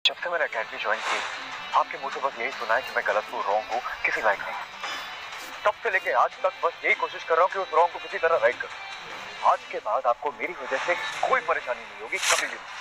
जब से मैंने अकेडमी ज्वाइन की, आपके मुंह से बस यही सुना है कि मैं गलत हूँ, रॉन्ग हूँ, किसी लायक नहीं। तब से लेके आज तक बस यही कोशिश कर रहा हूँ कि उस रॉन्ग को किसी तरह राइट करूँ। आज के बाद आपको मेरी वजह से कोई परेशानी नहीं होगी, कभी भी नहीं।